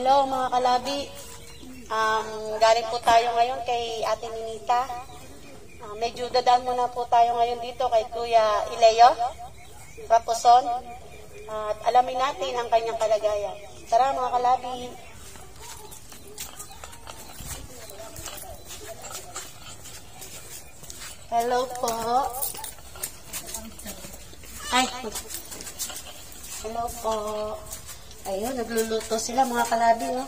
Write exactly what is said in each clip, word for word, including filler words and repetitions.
Hello mga kalabi. Um, galing po tayo ngayon kay Ate Ninita. Uh, medyo dadaan muna po tayo ngayon dito kay Kuya Ileo Raposon. Uh, at alamin natin ang kanyang kalagayan. Tara mga kalabi. Hello po. Ay. Hello po. Ayun, nagluluto sila mga kalabi, no?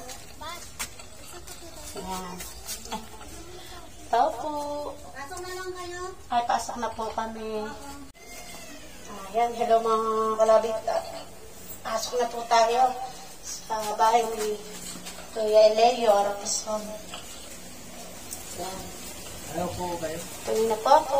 Ayan. Tao po. Pasok na lang kayo. Ay, pasok na po kami. Ayan, hello mga kalabi. Pasok na po tayo sa bahay ni Kuya Eleo Raposon. Ayan. Hello po kayo. Tuloy na po ako.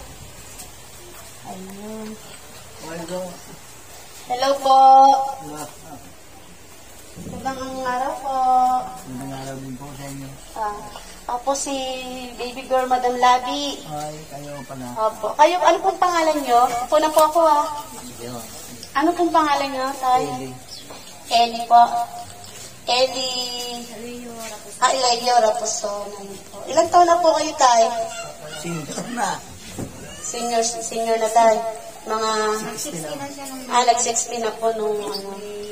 Ayun. Hello. Hello po. Hello. Magandang araw po. Magandang araw din po sa inyo. Ah, ako si Baby Girl Madam Labi. Ay, kayo pala. Opo. Kayo, ano pong pangalan nyo? Upo na po ako ah. Sige o. Ano pong pangalan nyo, Tay? Eli. Eli po. Eli. Ah, Elio Raposon. Ano po. Ilang taon na po kayo, Tay? Senior na. Senior, senior na, Tay. Mga, sixty na. ah, nag-sixty na po nung, ano.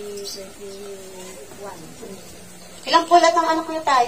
Ilang pulat ang anak niyo, Tay?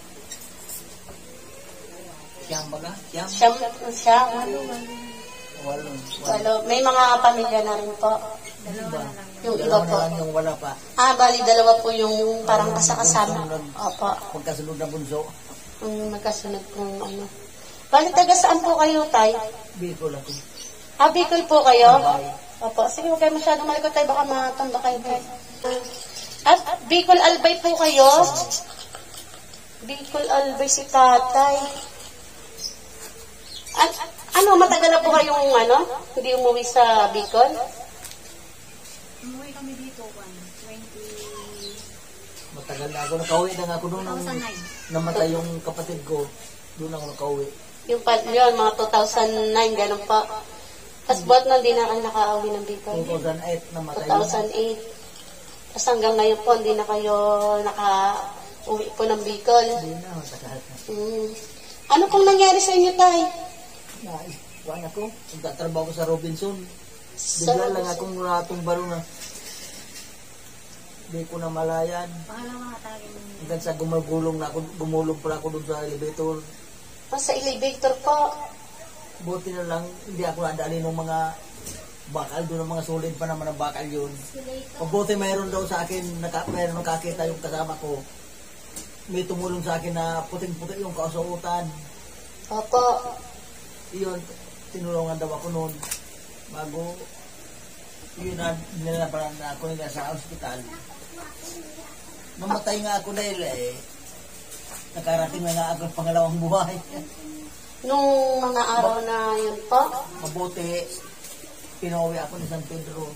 Siyam ba ka? Siyam? Siyam, siyam. Walong. Walo. May mga pamilya na rin po. Iba. Yung iba Dalawa po. na lang yung wala pa. Ah, bali, dalawa po yung parang kasakasama. Opo. Pagkasunod na bunso. Yung magkasunod kong ano. Bali, taga saan po kayo, Tay? Bicol ako. Ah, Bicol po kayo? Albay. Opo. Sige, huwag kayo masyadong malikot, Tay. Baka matamba kayo, Tay. At Bicol Albay po kayo? Bicol Albay si Tatay. At ano, matagal na po kayong ano? Hindi umuwi sa Bicol? Umuwi kami dito, twenty... Matagal na ako. Nakauwi na nga ako doon nang two thousand nine. namatay yung kapatid ko. Doon ako nakauwi. Yung pa, yun, mga two thousand nine, ganun pa. Tapos buat na din na kayo nakauwi ng Bicol? two thousand eight namatay. two thousand eight. Tapos hanggang ngayon po, hindi na kayo naka-uwi po ng Bicol. Hindi na, matagal na. Hmm. Ano pong nangyari sa inyo, Tay? Ay, wala ako. Nagtatrabaho ko sa Robinson. Sa- Bigla lang akong natumbaro na. Hindi ko na malayan. Pangalawa nga talaga yung... Hanggang sa gumagulong na ako, gumulong pala ako doon sa elevator. Ah, sa elevator po. Buti na lang, hindi ako nadali ng mga bakal doon, ng mga solid pa naman ang bakal yun. Mabuti mayroon daw sa akin, naka, mayroon nakakita yung kasama ko. May tumulong sa akin na puting-puti yung kausuotan. Opo. Iyon, tinulungan daw ako noon. Bago, yun na, nilalabanan na ako nila sa ospital. Namatay nga ako dahil eh, nakarating na nga ako ang pangalawang buhay. Nung mga araw na yun po, Mabuti, pinauwi ako ni San Pedro.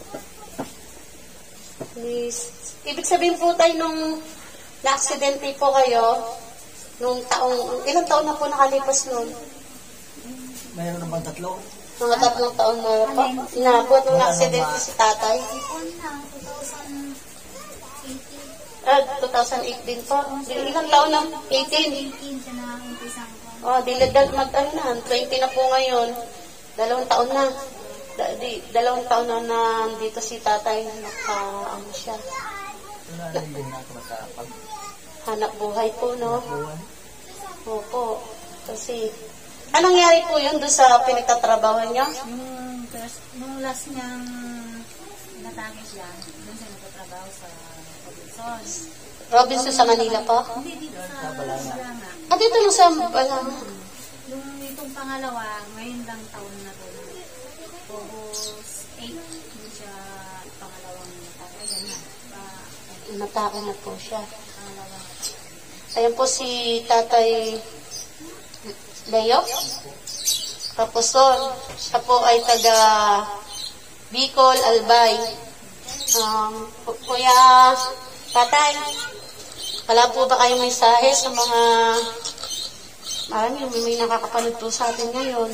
is, ibig sabihin po tayo nung na-aksidente po kayo, nung taong, ilang taon na po nakalipas nun? Mayroon naman tatlo. Mga tatlong taon na po. Inabot nung na-aksidente si tatay. Ipon na, twenty eighteen. Ah, two thousand eight din po. Ilang taon na? eighteen. eighteen siya na umpisang ko. Oh, dilad mag ano na, twenty na po ngayon. Dalawang taon na. Da, di, dalawang taon na nandito si tatay na naka, ano siya, Wala rin din ako nakapag hanap buhay po, no? buwan. Opo. Kasi, anong nangyari po yun doon sa pinagtatrabaho niya? Yung first, nung last niyang natake siya, doon siya nagtatrabaho sa Robinson. Robinson sa Manila po? Hindi dito sa Balanga. Balanga. Ah, dito lang sa Balanga. Yung itong pangalawa, ngayon lang taon na to. August eight, hindi siya pangalawang natake. Yan na. Pa- Natake na po siya. Pangalawa. Ayan po si Tatay Leo Raposon. Siya po ay taga Bicol, Albay. Um, Kuya Tatay, wala po ba kayong mensahe sa mga marami may, may nakakapanood po sa atin ngayon?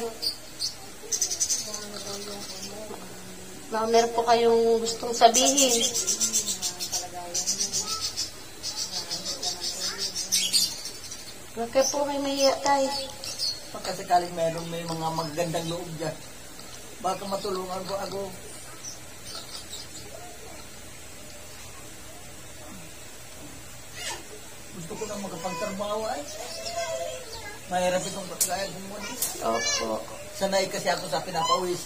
Baka meron po kayong gustong sabihin. Huwag ka po may mahiya tayo. Pagkasakaling meron may mga magandang loob dyan. Baka matulungan ko ako. Gusto ko nang makapagtrabaho ay. Mahirap itong kaya gumawa. Opo. Sanay kasi ako sa pinapawis.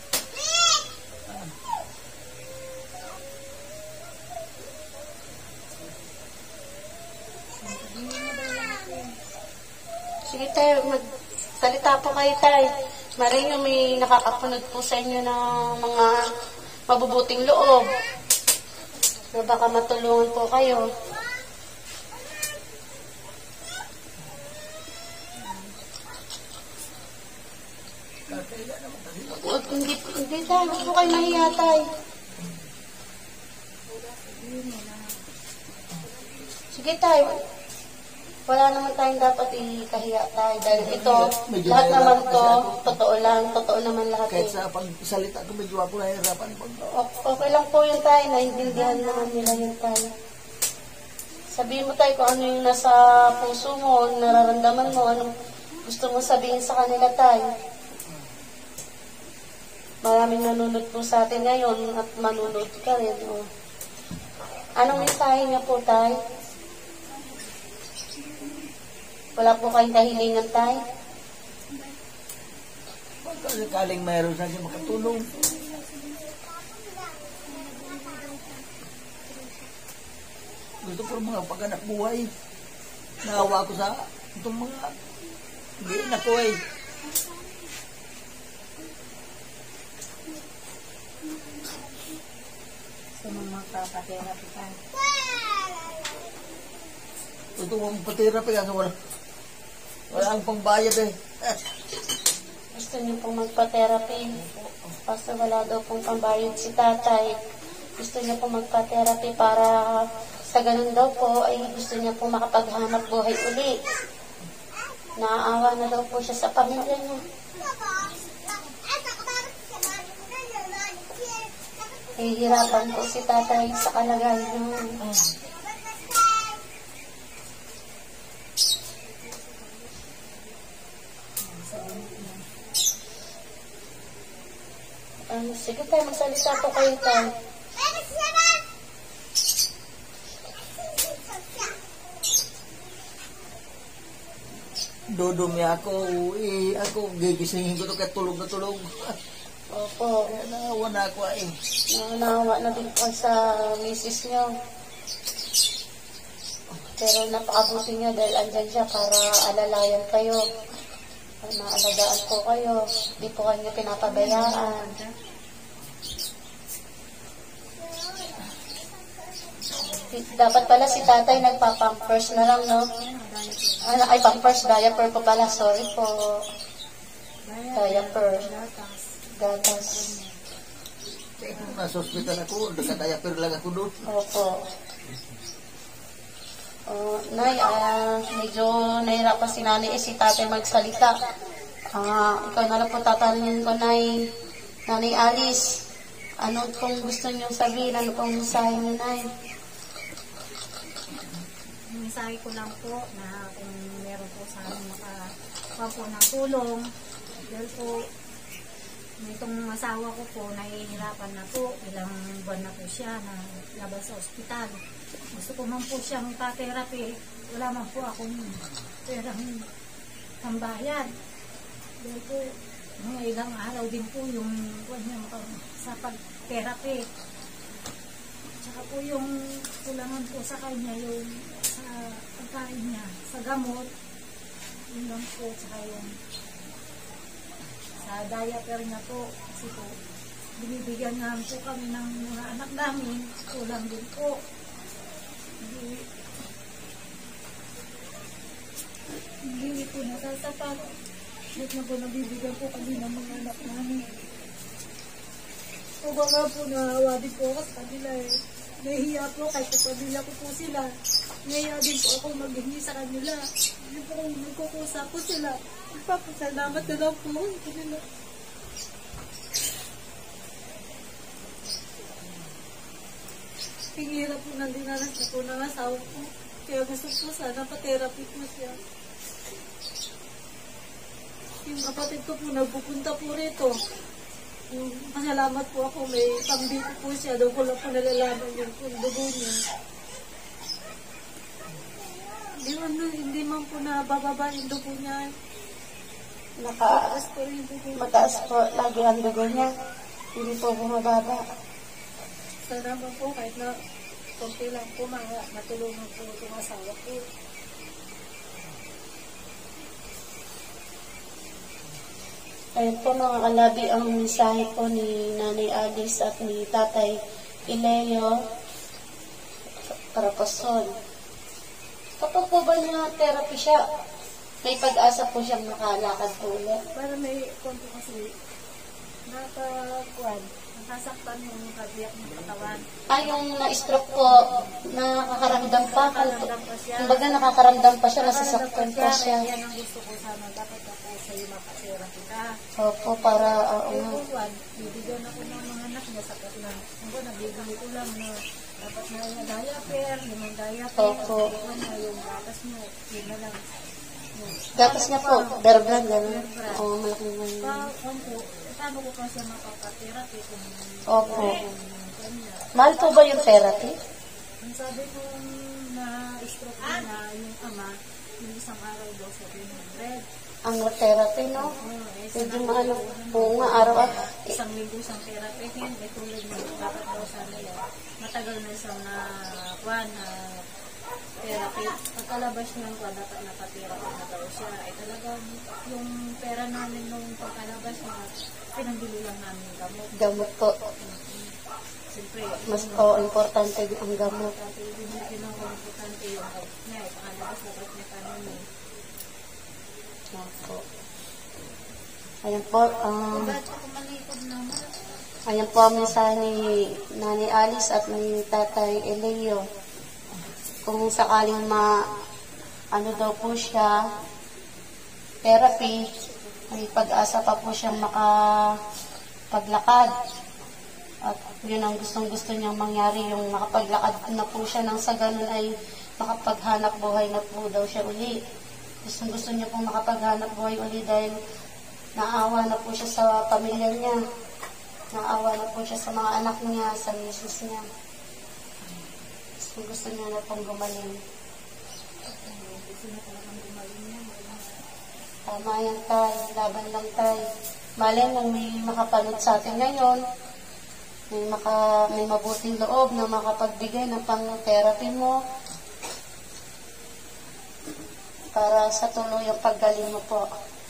Sige tayo, magsalita po kayo tayo. Maring yung may nakakapunod po sa inyo ng mga mabubuting loob. Na baka matulungan po kayo. Huwag, hindi, hindi tayo, huwag po kayo mahiya tayo. Sige tayo. Wala naman tayong dapat ikahiya tayo. Dahil ito, Medyo lahat naman nahihirapan to, kasi ako. totoo lang, totoo naman lahat. Kahit eh. sa pagsalita ko, medyo ako nahihirapan. O- Okay lang po yun tayo, naiintindihan naman nila yun tayo. Sabihin mo tayo kung ano yung nasa puso mo, nararamdaman mo, anong gusto mo sabihin sa kanila tayo. Maraming nanonood po sa atin ngayon at manunod ka rin. O. Anong mensahe niya po tayo? Wala po kayong kahilingan tayo? Pagkasakaling mayroon sa akin makatulong. Gusto ko mga pag-anak buhay. Naawa ko sa itong mga hindi na ko eh. Sa mga kapaterapi tayo. Gusto ko magpatirapi kasi wala. Wala ang pangbayad eh. Gusto niyo pong magpa-therapy? Basta wala daw pong pambayad si tatay. Gusto niya pong magpa-therapy para sa ganun daw po ay gusto niya pong makapaghanap buhay uli. Naaawa na daw po siya sa pamilya niya. Hihirapan po si tatay sa kalagayan niya. Um, sige tayo, magsalita po kayo tayo. Dudumi ako, eh, ako gigisingin ko to kaya tulog na tulog. Opo, Kaya naawa na ako eh. nanawa na din po sa misis niyo. Pero napakabuti niya dahil andyan siya para alalayan kayo. Para maalagaan po kayo. Di po kayo pinapabayaan. Dapat pala si tatay nagpa-pampers na lang, no? Ano, ay, pampers, diaper po pala. Sorry po. Diaper. Gatas. Kaya kung nasa hospital ako, nakadayapir lang ako doon. Opo. Oh, Nay, ah, medyo nahirapan si Nanay eh, si tatay magsalita. Ah, ikaw na lang po tatanungin ko, Nay. Nanay Alice, ano pong gusto niyong sabihin? Ano pong mensahe niyo, Nay? Mensahe ko lang po na kung meron po sa amin makakuha po ng tulong. Dahil po, itong asawa ko po, nahihirapan na po. Ilang buwan na po siya na labas sa ospital. Gusto ko man po siyang pa-therapy. Wala man po akong perang pambayad. Dahil po, mga ilang araw din po yung kanya sa pag-therapy. Tsaka po yung kulangan po sa kanya, yung sa pagkain niya, sa gamot, yun lang po, tsaka yung sa diaper niya po, kasi po, binibigyan namin po kami ng mga anak namin, kulang din po. Hindi, hindi po nasasapat. Kahit na po nabibigyan po kami ng mga anak namin. O baka po naawa din po ako sa kanila eh. Nahihiya po kahit sa pamilya ko po sila. Nahihiya din po ako maghingi sa kanila. Hindi po kung nagkukusa po sila. Magpapasalamat na lang po sa kanila. Pinghirap po ng dinanas na po ng asawa ko. Kaya gusto po sana pa-therapy po siya. yung kapatid ko po nagpupunta po rito. Yung masalamat po ako, may pambili po siya. Doon ko lang po nalalaman yung kung dugo niya. Hindi man, hindi man po nabababa yung dugo niya. Naka, Mataas po yung dugo niya. mataas po lagi ang dugo niya. Hindi po bumababa. Sana ba po kahit na konti lang po mga matulungan po itong asawa ko. Ayun po mga kalabi ang mensahe po ni Nanay Alice at ni Tatay Ileo Carapason. Kapag po ba niya therapy siya, may pag-asa po siyang makalakad po ulit. Para may konti kasi nakakakuan, nasasaktan yung kabiyak ng katawan. Ah, yung na-stroke po, nakakaramdam pa. Nakakaramdam pa siya. Kumbaga nakakaramdam pa siya, nasasaktan pa siya. Kaya yan ang gusto ko sana. Dapat ako sa iyo makasira kita. Opo, para, oo Kaya nga. po, Juan, bibigyan ako ng mga anak niya sa kasi lang. Ako, nabibili ko lang na dapat na yung diaper, limang diaper. Opo. Sabihan na yung gatas mo, yun na lang. Gatas niya po, bear brand, gano'n. Oo, malaking man. Pa, kung po, paano ko kasi makapatherapy kung Opo. kung kanya. Mahal po ba yung therapy? Ang sabi ko na-stroke na yung ama, yung isang araw daw seven hundred. Ang therapy, no? Oh, eh, Hindi maano. Oo nga, araw-araw. isang linggo isang therapy, hindi tulad mo, dapat daw sana yan. Matagal na isang na kwan na therapy. Pagkalabas niya ang kwan, dapat napatherapy na daw siya. Ay talagang yung pera namin nung pagkalabas niya, pinambili lang namin yung gamot. Gamot po. Siyempre, Mas po importante ang gamot. dati yung pinaka-importante yung health niya. Eh, pangalabas, dapat niya kanin. Opo. Ayan po, um, Ba't ako malikod naman? ayan po ang mensahe ni Nanay Alice at ni Tatay Eleo. Kung sakaling ma, ano daw po siya, therapy, may pag-asa pa po siyang makapaglakad. At yun ang gustong gusto niyang mangyari, yung makapaglakad na po siya nang sa ganun ay makapaghanap buhay na po daw siya uli. Gustong gusto niya pong makapaghanap buhay uli dahil naawa na po siya sa pamilya niya. Naawa na po siya sa mga anak niya, sa misis niya. Gustong gusto niya na pong gumaling. Tama yan tayo, laban lang tayo. Malay mo may makapanood sa atin ngayon, may, maka, may mabuting loob na makapagbigay ng pang-therapy mo para sa tuluyang paggaling mo po.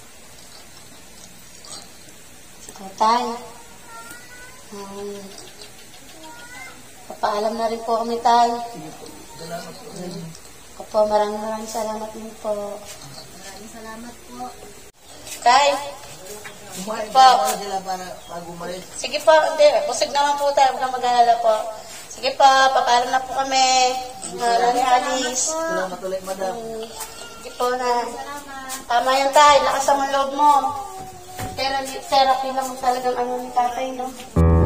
O tayo, um, papaalam na rin po kami tayo. Salamat po. Opo, maraming maraming salamat din po. Maraming salamat po. Tay, Kumain Po. pa sila para pag umalis. sige po, hindi, busog naman po tayo, huwag kang mag-alala po. Sige po, papaalam na po kami. Maraming Alice. Salamat ulit, madam. Um, sige po na. Tama yan tayo, lakas ang loob mo. Therapy, therapy lang talagang ano ni tatay, no?